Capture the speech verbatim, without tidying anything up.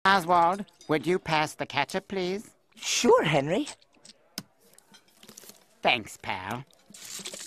Oswald, would you pass the ketchup, please? Sure, Henry. Thanks, pal.